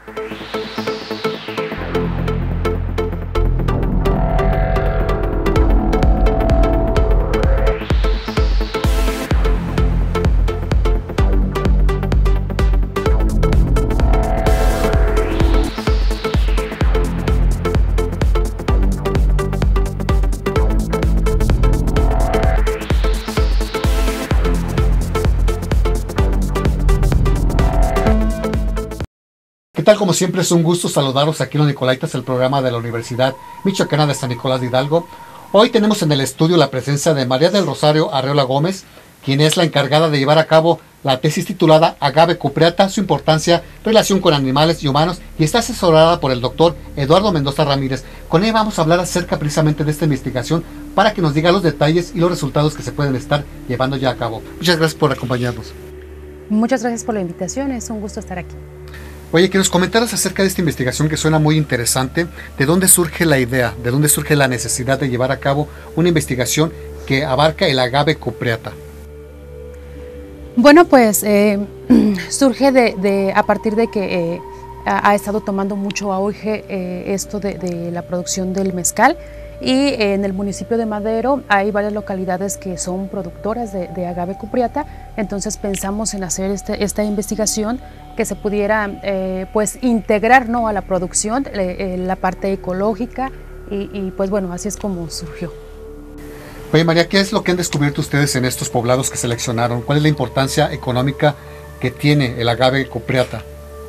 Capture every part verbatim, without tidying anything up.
¿Qué tal? Como siempre es un gusto saludaros aquí en Los Nicolaitas, el programa de la Universidad Michoacana de San Nicolás de Hidalgo. Hoy tenemos en el estudio la presencia de María del Rosario Arreola Gómez, quien es la encargada de llevar a cabo la tesis titulada Agave cupreata, su importancia, relación con animales y humanos, y está asesorada por el doctor Eduardo Mendoza Ramírez. Con ella vamos a hablar acerca precisamente de esta investigación para que nos diga los detalles y los resultados que se pueden estar llevando ya a cabo. Muchas gracias por acompañarnos. Muchas gracias por la invitación, es un gusto estar aquí. Oye, que nos comentaras acerca de esta investigación que suena muy interesante. ¿De dónde surge la idea? ¿De dónde surge la necesidad de llevar a cabo una investigación que abarca el agave cupreata? Bueno, pues eh, surge de, de, a partir de que eh, ha, ha estado tomando mucho auge eh, esto de, de la producción del mezcal, y eh, en el municipio de Madero hay varias localidades que son productoras de, de agave cupreata. Entonces pensamos en hacer este, esta investigación que se pudiera eh, pues integrar, ¿no?, a la producción, eh, la parte ecológica, y, y pues bueno, así es como surgió. Oye, María, ¿qué es lo que han descubierto ustedes en estos poblados que seleccionaron? ¿Cuál es la importancia económica que tiene el agave cupreata?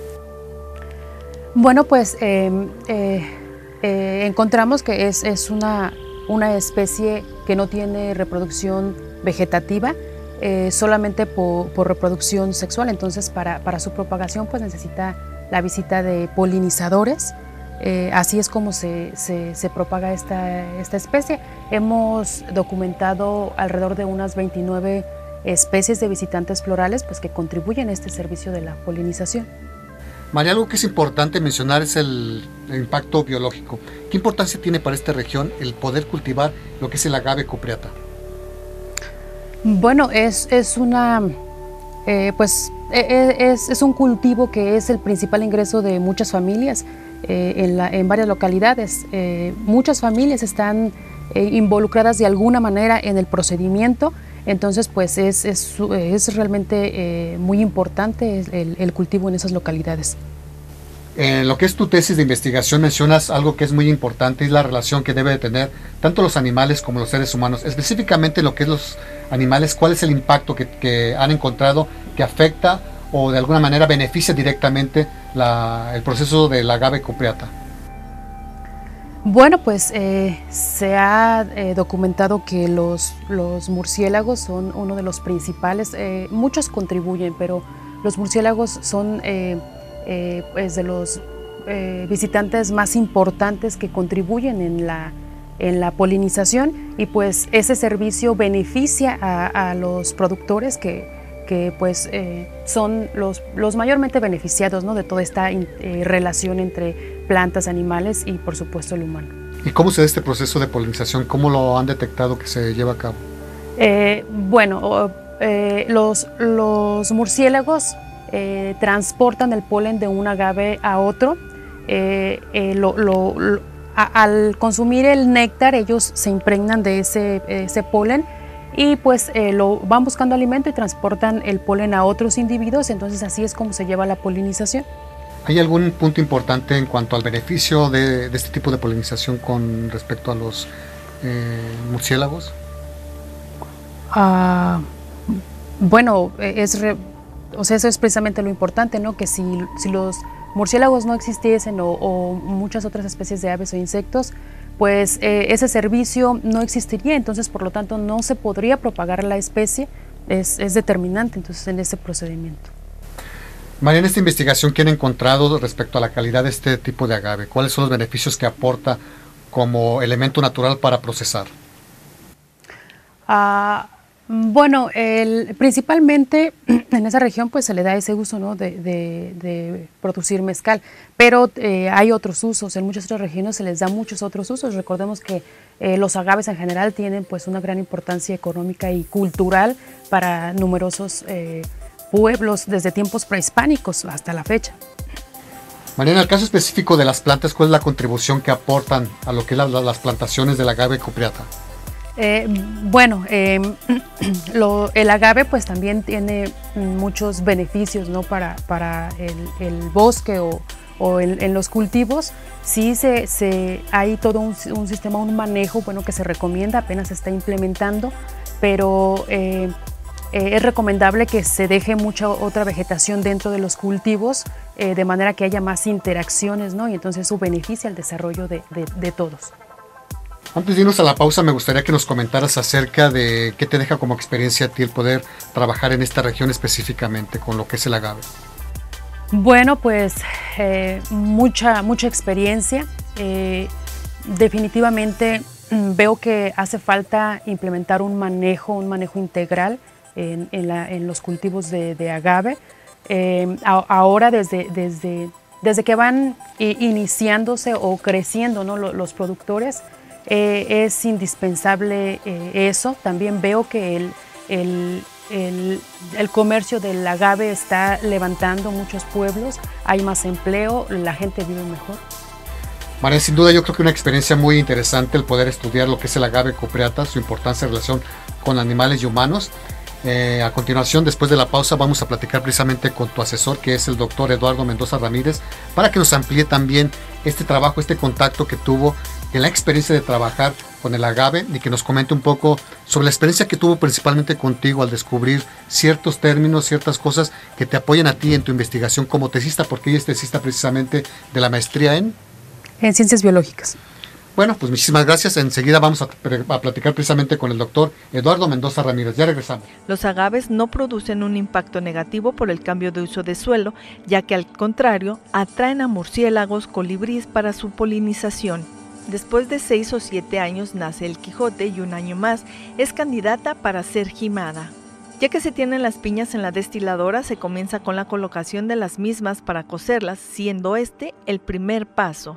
Bueno, pues eh, eh, eh, encontramos que es, es una, una especie que no tiene reproducción vegetativa, Eh, solamente por, por reproducción sexual. Entonces para, para su propagación pues necesita la visita de polinizadores. Eh, así es como se, se, se propaga esta, esta especie. Hemos documentado alrededor de unas veintinueve especies de visitantes florales pues, que contribuyen a este servicio de la polinización. María, algo que es importante mencionar es el, el impacto biológico. ¿Qué importancia tiene para esta región el poder cultivar lo que es el agave cupreata? Bueno, es, es una, eh, pues, es, es un cultivo que es el principal ingreso de muchas familias eh, en, la, en varias localidades. Eh, muchas familias están eh, involucradas de alguna manera en el procedimiento, entonces pues es, es, es realmente eh, muy importante el, el cultivo en esas localidades. En lo que es tu tesis de investigación mencionas algo que es muy importante, es la relación que debe de tener tanto los animales como los seres humanos. Específicamente lo que es los animales, ¿cuál es el impacto que, que han encontrado que afecta o de alguna manera beneficia directamente la, el proceso del agave cupreata? Bueno, pues eh, se ha eh, documentado que los, los murciélagos son uno de los principales, eh, muchos contribuyen, pero los murciélagos son eh, Eh, pues de los eh, visitantes más importantes que contribuyen en la, en la polinización, y pues ese servicio beneficia a, a los productores que, que pues eh, son los, los mayormente beneficiados, ¿no?, de toda esta eh, relación entre plantas, animales y por supuesto el humano. ¿Y cómo se da este proceso de polinización? ¿Cómo lo han detectado que se lleva a cabo? Eh, bueno, eh, los, los murciélagos Eh, transportan el polen de un agave a otro. Eh, eh, lo, lo, lo, a, al consumir el néctar ellos se impregnan de ese, ese polen, y pues eh, lo van buscando alimento y transportan el polen a otros individuos. Entonces así es como se lleva la polinización. ¿Hay algún punto importante en cuanto al beneficio de, de este tipo de polinización con respecto a los eh, murciélagos? Uh, bueno, es re, O sea, eso es precisamente lo importante, ¿no?, que si, si los murciélagos no existiesen o, o muchas otras especies de aves o insectos, pues eh, ese servicio no existiría. Entonces por lo tanto no se podría propagar la especie. Es, es determinante entonces en ese procedimiento. María, en esta investigación, ¿qué han encontrado respecto a la calidad de este tipo de agave? ¿Cuáles son los beneficios que aporta como elemento natural para procesar? Uh, Bueno, el, principalmente en esa región pues se le da ese uso, ¿no?, de, de, de producir mezcal, pero eh, hay otros usos. En muchas otras regiones se les da muchos otros usos. Recordemos que eh, los agaves en general tienen pues una gran importancia económica y cultural para numerosos eh, pueblos desde tiempos prehispánicos hasta la fecha. María, en el caso específico de las plantas, ¿cuál es la contribución que aportan a lo que es la, la, las plantaciones del agave cupreata? Eh, bueno, eh, lo, el agave pues también tiene muchos beneficios, ¿no? para, para el, el bosque o, o el, en los cultivos. Sí se, se, hay todo un, un sistema, un manejo bueno, que se recomienda, apenas se está implementando, pero eh, eh, es recomendable que se deje mucha otra vegetación dentro de los cultivos, eh, de manera que haya más interacciones, ¿no? Y entonces eso beneficia el desarrollo de, de, de todos. Antes de irnos a la pausa, me gustaría que nos comentaras acerca de qué te deja como experiencia a ti el poder trabajar en esta región específicamente con lo que es el agave. Bueno, pues eh, mucha, mucha experiencia. Eh, definitivamente veo que hace falta implementar un manejo, un manejo integral en, en, la, en los cultivos de, de agave. Eh, a, ahora desde, desde, desde que van iniciándose o creciendo, ¿no? los, los productores, eh, es indispensable eh, eso. También veo que el, el, el, el comercio del agave está levantando muchos pueblos, hay más empleo, la gente vive mejor. María, sin duda yo creo que una experiencia muy interesante el poder estudiar lo que es el agave cupreata, su importancia en relación con animales y humanos. Eh, a continuación, después de la pausa, vamos a platicar precisamente con tu asesor, que es el doctor Eduardo Mendoza Ramírez, para que nos amplíe también este trabajo, este contacto que tuvo en la experiencia de trabajar con el agave y que nos comente un poco sobre la experiencia que tuvo principalmente contigo al descubrir ciertos términos, ciertas cosas que te apoyan a ti en tu investigación como tesista, porque ella es tesista precisamente de la maestría en... En ciencias biológicas. Bueno, pues muchísimas gracias. Enseguida vamos a, a platicar precisamente con el doctor Eduardo Mendoza Ramírez. Ya regresamos. Los agaves no producen un impacto negativo por el cambio de uso de suelo, ya que al contrario, atraen a murciélagos, colibríes para su polinización. Después de seis o siete años nace el Quijote y un año más es candidata para ser jimada. Ya que se tienen las piñas en la destiladora, se comienza con la colocación de las mismas para cocerlas, siendo este el primer paso.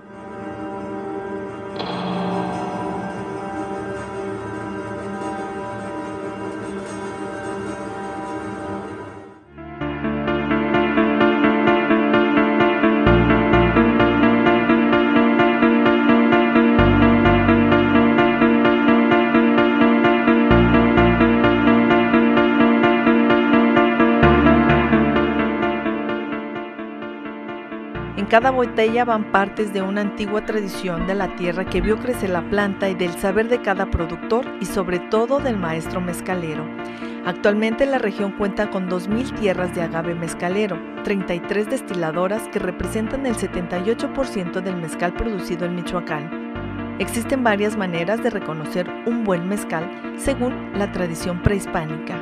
En cada botella van partes de una antigua tradición de la tierra que vio crecer la planta y del saber de cada productor y sobre todo del maestro mezcalero. Actualmente la región cuenta con dos mil tierras de agave mezcalero, treinta y tres destiladoras que representan el setenta y ocho por ciento del mezcal producido en Michoacán. Existen varias maneras de reconocer un buen mezcal según la tradición prehispánica.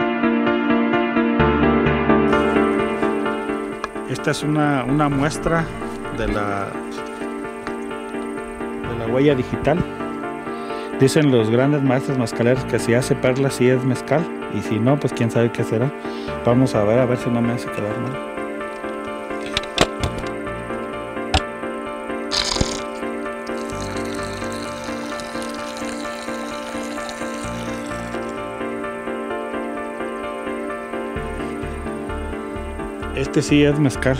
Esta es una, una muestra de la, de la huella digital. Dicen los grandes maestros mezcaleros que si hace perla sí es mezcal, y si no, pues quién sabe qué será. Vamos a ver, a ver si no me hace quedar mal. Este sí es mezcal.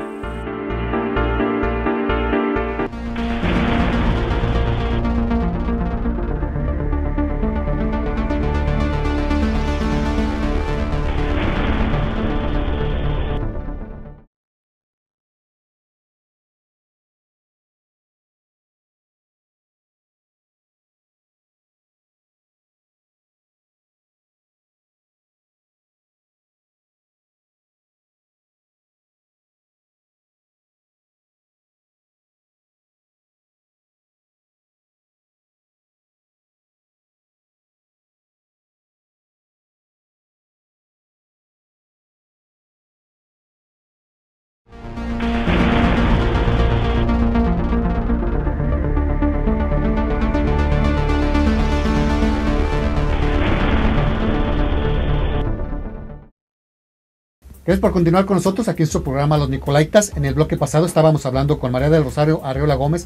Gracias por continuar con nosotros aquí en su programa Los Nicolaitas. En el bloque pasado estábamos hablando con María del Rosario Arreola Gómez,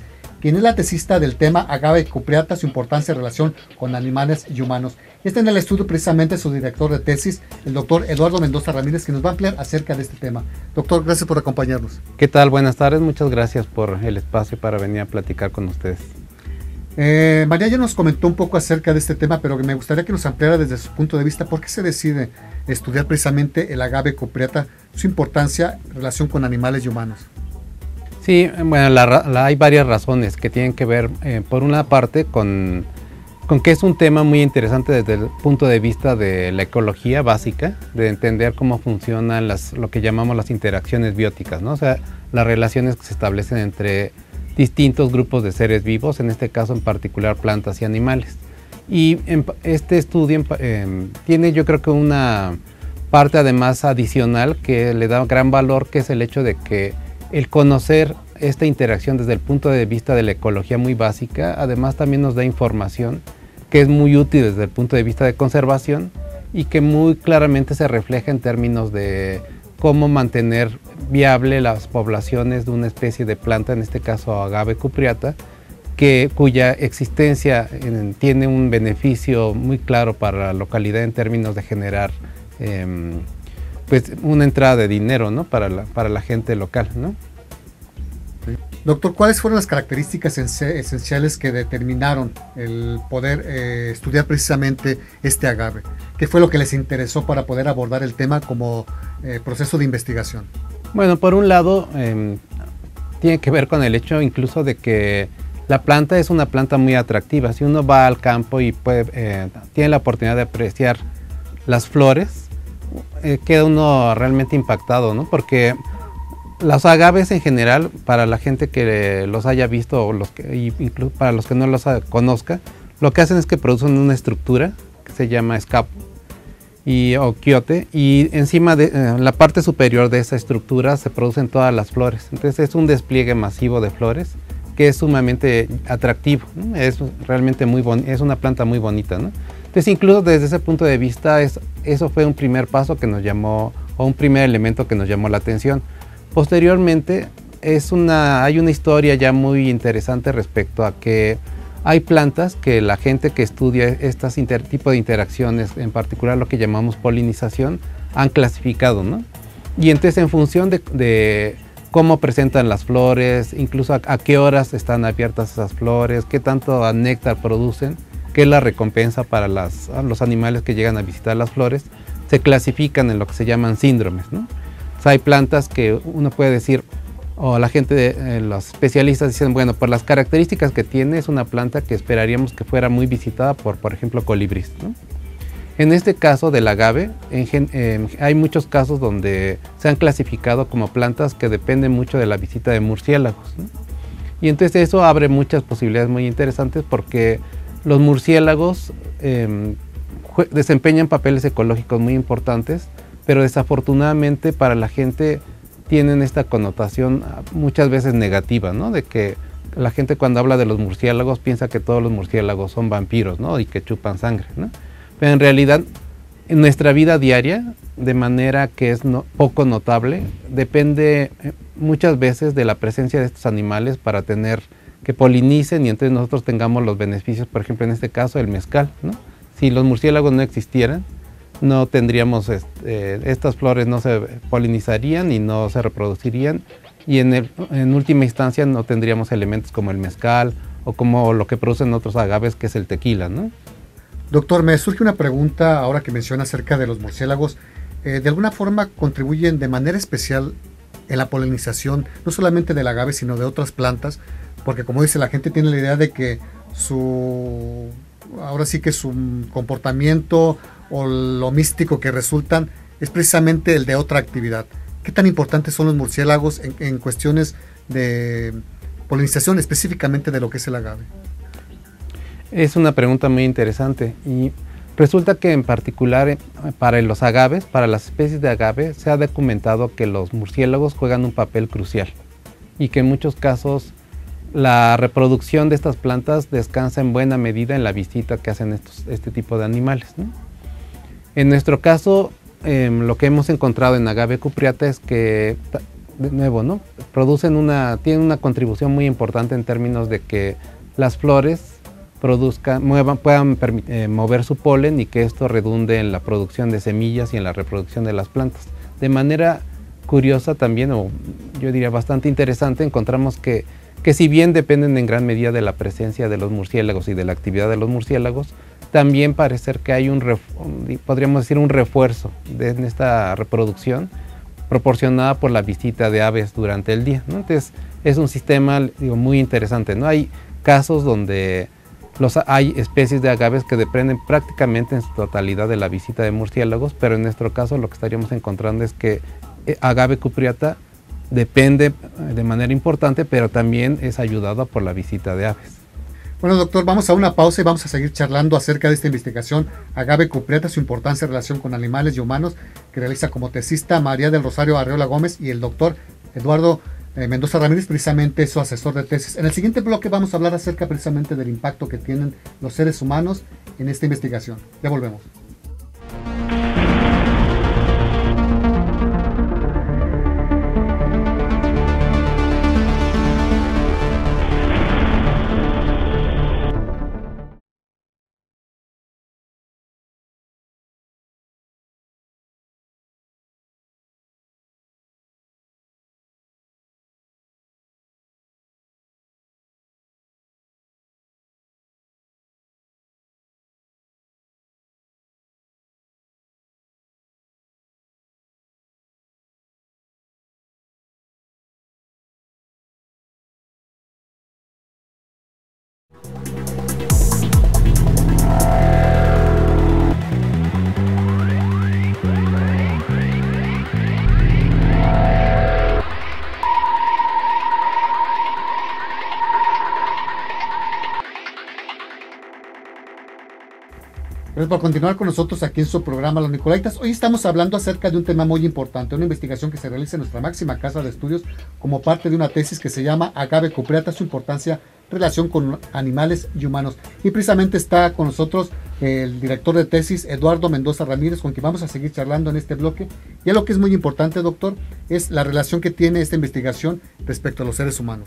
quien es la tesista del tema Agave cupreata, su importancia en relación con animales y humanos. Está en el estudio precisamente su director de tesis, el doctor Eduardo Mendoza Ramírez, que nos va a ampliar acerca de este tema. Doctor, gracias por acompañarnos. ¿Qué tal? Buenas tardes, muchas gracias por el espacio para venir a platicar con ustedes. Eh, María ya nos comentó un poco acerca de este tema, pero me gustaría que nos ampliara desde su punto de vista por qué se decide estudiar precisamente el agave cupreata, su importancia en relación con animales y humanos. Sí, bueno, la, la, hay varias razones que tienen que ver, eh, por una parte, con, con que es un tema muy interesante desde el punto de vista de la ecología básica, de entender cómo funcionan las, lo que llamamos las interacciones bióticas, ¿no? O sea, las relaciones que se establecen entre distintos grupos de seres vivos, en este caso en particular plantas y animales. Y en, este estudio eh, tiene yo creo que una parte además adicional que le da gran valor, que es el hecho de que el conocer esta interacción desde el punto de vista de la ecología muy básica, además también nos da información que es muy útil desde el punto de vista de conservación y que muy claramente se refleja en términos de cómo mantener viable las poblaciones de una especie de planta, en este caso agave cupreata, que, cuya existencia en, tiene un beneficio muy claro para la localidad en términos de generar eh, pues una entrada de dinero, ¿no? para, la, para la gente local, ¿no? Doctor, ¿cuáles fueron las características esenciales que determinaron el poder eh, estudiar precisamente este agave? ¿Qué fue lo que les interesó para poder abordar el tema como eh, proceso de investigación? Bueno, por un lado, eh, tiene que ver con el hecho incluso de que la planta es una planta muy atractiva. Si uno va al campo y puede, eh, tiene la oportunidad de apreciar las flores, eh, queda uno realmente impactado, ¿no? Porque los agaves en general, para la gente que los haya visto o los que, incluso para los que no los conozca, lo que hacen es que producen una estructura que se llama escapo y, o quiote, y encima de eh, la parte superior de esa estructura se producen todas las flores. Entonces es un despliegue masivo de flores que es sumamente atractivo, ¿no? Es realmente muy bonito, es una planta muy bonita, ¿no? Entonces incluso desde ese punto de vista es, eso fue un primer paso que nos llamó, o un primer elemento que nos llamó la atención. Posteriormente es una, hay una historia ya muy interesante respecto a que hay plantas que la gente que estudia estos tipos de interacciones, en particular lo que llamamos polinización, han clasificado, ¿no? Y entonces en función de, de cómo presentan las flores, incluso a, a qué horas están abiertas esas flores, qué tanto néctar producen, qué es la recompensa para las, los animales que llegan a visitar las flores, se clasifican en lo que se llaman síndromes, ¿no? O sea, hay plantas que uno puede decir, o la gente, de, eh, los especialistas dicen, bueno, por las características que tiene, es una planta que esperaríamos que fuera muy visitada por, por ejemplo, colibríes, ¿no? En este caso del agave, en, eh, hay muchos casos donde se han clasificado como plantas que dependen mucho de la visita de murciélagos, ¿no? Y entonces eso abre muchas posibilidades muy interesantes porque los murciélagos eh, desempeñan papeles ecológicos muy importantes, pero desafortunadamente para la gente tienen esta connotación muchas veces negativa, ¿no? De que la gente cuando habla de los murciélagos piensa que todos los murciélagos son vampiros, ¿no? Y que chupan sangre, ¿no? Pero en realidad en nuestra vida diaria, de manera que es no, poco notable, depende muchas veces de la presencia de estos animales para tener que polinicen y entonces nosotros tengamos los beneficios, por ejemplo en este caso el mezcal, ¿no? Si los murciélagos no existieran, no tendríamos, eh, estas flores no se polinizarían y no se reproducirían y en, el, en última instancia no tendríamos elementos como el mezcal o como lo que producen otros agaves, que es el tequila, ¿no? Doctor, me surge una pregunta ahora que menciona acerca de los murciélagos. Eh, ¿De alguna forma contribuyen de manera especial en la polinización, no solamente del agave, sino de otras plantas? Porque como dice, la gente tiene la idea de que su, ahora sí que su comportamiento o lo místico que resultan es precisamente el de otra actividad. ¿Qué tan importantes son los murciélagos en, en cuestiones de polinización, específicamente de lo que es el agave? Es una pregunta muy interesante y resulta que en particular para los agaves, para las especies de agave, se ha documentado que los murciélagos juegan un papel crucial y que en muchos casos la reproducción de estas plantas descansa en buena medida en la visita que hacen estos, este tipo de animales, ¿no? En nuestro caso, eh, lo que hemos encontrado en agave cupreata es que de nuevo, ¿no? Producen una, tienen una contribución muy importante en términos de que las flores produzcan, muevan, puedan eh, mover su polen y que esto redunde en la producción de semillas y en la reproducción de las plantas. De manera curiosa también, o yo diría bastante interesante, encontramos que, que si bien dependen en gran medida de la presencia de los murciélagos y de la actividad de los murciélagos, también parece ser que hay un, podríamos decir, un refuerzo de, en esta reproducción proporcionada por la visita de aves durante el día, ¿no? Entonces es un sistema, digo, muy interesante, ¿no? Hay casos donde los, hay especies de agaves que dependen prácticamente en su totalidad de la visita de murciélagos, pero en nuestro caso lo que estaríamos encontrando es que agave cupreata depende de manera importante, pero también es ayudada por la visita de aves. Bueno, doctor, vamos a una pausa y vamos a seguir charlando acerca de esta investigación agave cupreata, su importancia en relación con animales y humanos, que realiza como tesista María del Rosario Arreola Gómez y el doctor Eduardo eh, Mendoza Ramírez, precisamente su asesor de tesis. En el siguiente bloque vamos a hablar acerca precisamente del impacto que tienen los seres humanos en esta investigación. Ya volvemos. Gracias por continuar con nosotros aquí en su programa Los Nicolaitas. Hoy estamos hablando acerca de un tema muy importante, una investigación que se realiza en nuestra máxima casa de estudios como parte de una tesis que se llama Agave cupreata, su importancia, relación con animales y humanos. Y precisamente está con nosotros el director de tesis, Eduardo Mendoza Ramírez, con quien vamos a seguir charlando en este bloque. Y lo que es muy importante, doctor, es la relación que tiene esta investigación respecto a los seres humanos.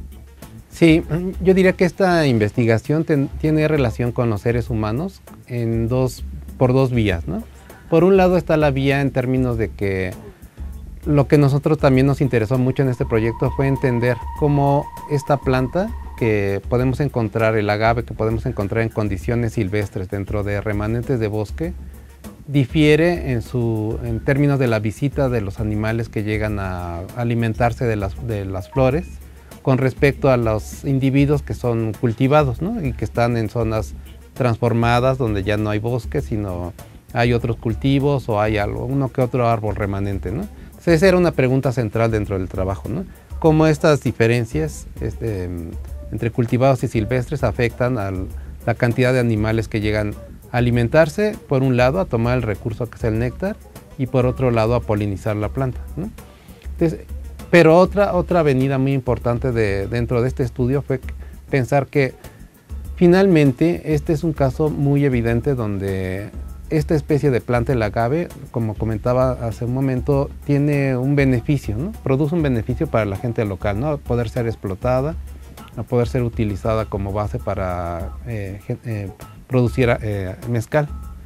Sí, yo diría que esta investigación ten, tiene relación con los seres humanos en dos, por dos vías, ¿no? Por un lado está la vía en términos de que lo que nosotros también nos interesó mucho en este proyecto fue entender cómo esta planta que podemos encontrar, el agave que podemos encontrar en condiciones silvestres dentro de remanentes de bosque, difiere en, su, en términos de la visita de los animales que llegan a alimentarse de las, de las flores, con respecto a los individuos que son cultivados, ¿no? Y que están en zonas transformadas donde ya no hay bosque, sino hay otros cultivos o hay algo, uno que otro árbol remanente, ¿no? Entonces, esa era una pregunta central dentro del trabajo, ¿no? Cómo estas diferencias este, entre cultivados y silvestres afectan a la cantidad de animales que llegan a alimentarse, por un lado, a tomar el recurso que es el néctar, y por otro lado, a polinizar la planta, ¿no? Entonces, pero otra, otra avenida muy importante de, dentro de este estudio fue pensar que finalmente este es un caso muy evidente donde esta especie de planta, el agave, como comentaba hace un momento, tiene un beneficio, ¿no? Produce un beneficio para la gente local, ¿no? A poder ser explotada, a poder ser utilizada como base para eh, eh, producir eh, mezcal.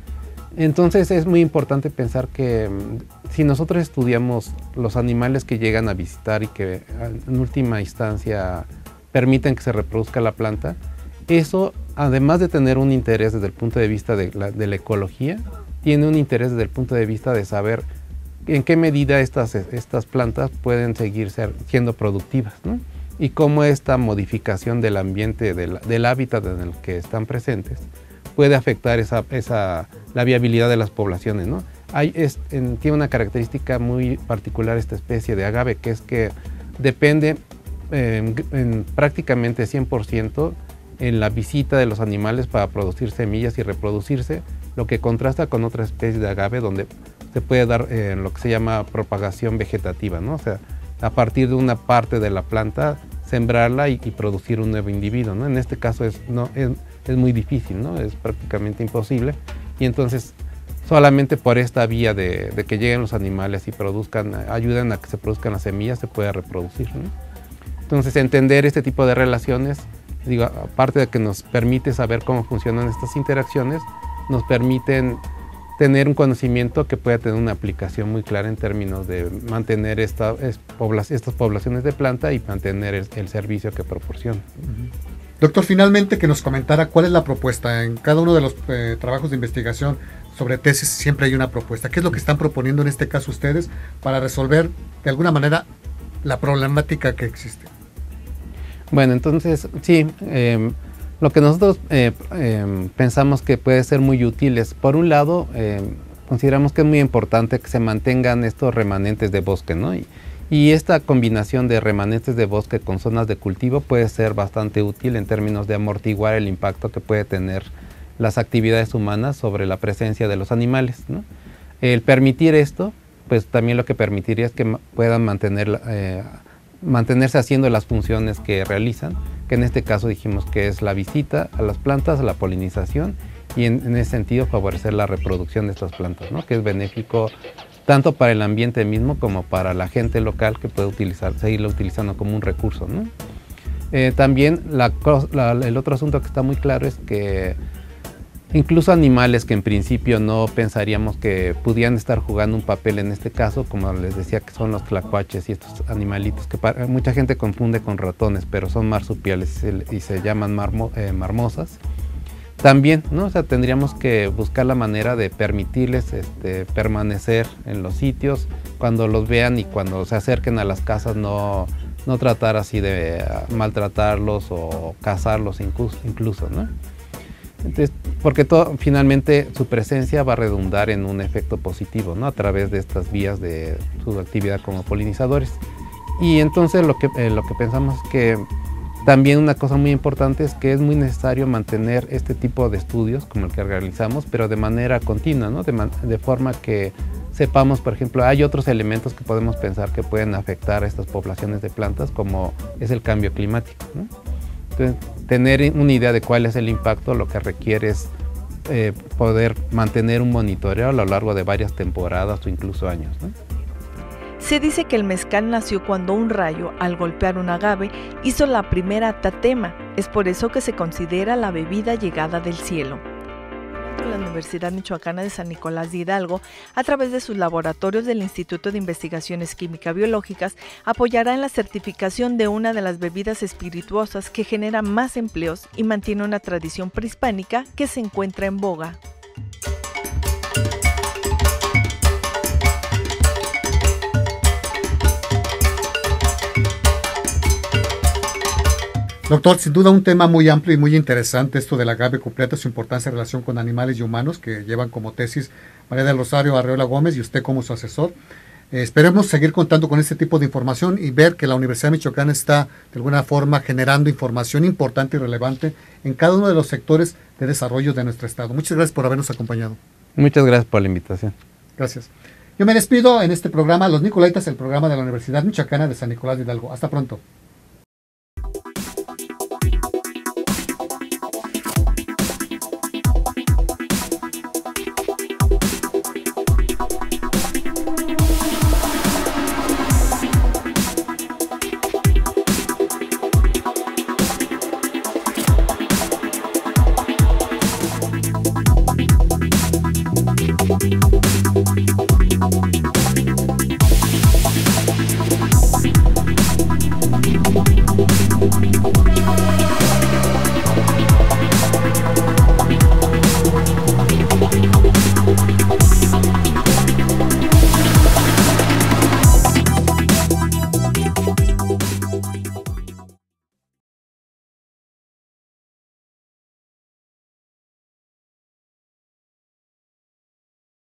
Entonces es muy importante pensar que si nosotros estudiamos los animales que llegan a visitar y que en última instancia permiten que se reproduzca la planta, eso, además de tener un interés desde el punto de vista de la, de la ecología, tiene un interés desde el punto de vista de saber en qué medida estas, estas plantas pueden seguir ser, siendo productivas, ¿no? Y cómo esta modificación del ambiente, del, del hábitat en el que están presentes, puede afectar esa, esa, la viabilidad de las poblaciones, ¿no? Hay, es, en, tiene una característica muy particular esta especie de agave, que es que depende eh, en, en prácticamente cien por ciento en la visita de los animales para producir semillas y reproducirse, lo que contrasta con otra especie de agave donde se puede dar eh, lo que se llama propagación vegetativa, ¿no? O sea, a partir de una parte de la planta, sembrarla y, y producir un nuevo individuo, ¿no? En este caso es, no, es, es muy difícil, ¿no? Es prácticamente imposible, y entonces solamente por esta vía de, de que lleguen los animales y produzcan, ayuden a que se produzcan las semillas, se puede reproducir, ¿no? Entonces, entender este tipo de relaciones, digo, aparte de que nos permite saber cómo funcionan estas interacciones, nos permiten tener un conocimiento que pueda tener una aplicación muy clara en términos de mantener esta, es, pobla, estas poblaciones de planta y mantener el, el servicio que proporciona. Uh-huh. Doctor, finalmente que nos comentara cuál es la propuesta. En cada uno de los eh, trabajos de investigación sobre tesis siempre hay una propuesta. ¿Qué es lo que están proponiendo en este caso ustedes para resolver de alguna manera la problemática que existe? Bueno, entonces, sí, eh, lo que nosotros eh, eh, pensamos que puede ser muy útil es, por un lado, eh, consideramos que es muy importante que se mantengan estos remanentes de bosque, ¿no? Y, y esta combinación de remanentes de bosque con zonas de cultivo puede ser bastante útil en términos de amortiguar el impacto que puede tener las actividades humanas sobre la presencia de los animales, ¿no? El permitir esto, pues también lo que permitiría es que puedan mantener, eh, mantenerse haciendo las funciones que realizan, que en este caso dijimos que es la visita a las plantas, la polinización, y en, en ese sentido favorecer la reproducción de estas plantas, ¿no? Que es benéfico tanto para el ambiente mismo como para la gente local que puede utilizar, seguirlo utilizando como un recurso, ¿no? Eh, también la, la, el otro asunto que está muy claro es que incluso animales que en principio no pensaríamos que pudieran estar jugando un papel en este caso, como les decía que son los tlacuaches y estos animalitos que para, mucha gente confunde con ratones, pero son marsupiales y se llaman marmo, eh, marmosas. También, ¿no? O sea, tendríamos que buscar la manera de permitirles este, permanecer en los sitios cuando los vean y cuando se acerquen a las casas, no, no tratar así de maltratarlos o cazarlos incluso, incluso, ¿no? Entonces, porque todo, finalmente su presencia va a redundar en un efecto positivo, ¿no? A través de estas vías de su actividad como polinizadores. Y entonces lo que, eh, lo que pensamos es que también una cosa muy importante es que es muy necesario mantener este tipo de estudios como el que realizamos, pero de manera continua, ¿no? De, man, de forma que sepamos, por ejemplo, hay otros elementos que podemos pensar que pueden afectar a estas poblaciones de plantas, como es el cambio climático, ¿no? Entonces, tener una idea de cuál es el impacto, lo que requiere es eh, poder mantener un monitoreo a lo largo de varias temporadas o incluso años, ¿no? Se dice que el mezcal nació cuando un rayo, al golpear un agave, hizo la primera tatema. Es por eso que se considera la bebida llegada del cielo. La Universidad Michoacana de San Nicolás de Hidalgo, a través de sus laboratorios del Instituto de Investigaciones Química-Biológicas, apoyará en la certificación de una de las bebidas espirituosas que genera más empleos y mantiene una tradición prehispánica que se encuentra en boga. Doctor, sin duda un tema muy amplio y muy interesante, esto del agave completo, su importancia en relación con animales y humanos, que llevan como tesis María del Rosario Arreola Gómez y usted como su asesor. Eh, esperemos seguir contando con este tipo de información y ver que la Universidad Michoacana está de alguna forma generando información importante y relevante en cada uno de los sectores de desarrollo de nuestro estado. Muchas gracias por habernos acompañado. Muchas gracias por la invitación. Gracias. Yo me despido en este programa, Los Nicolaitas, el programa de la Universidad Michoacana de San Nicolás de Hidalgo. Hasta pronto.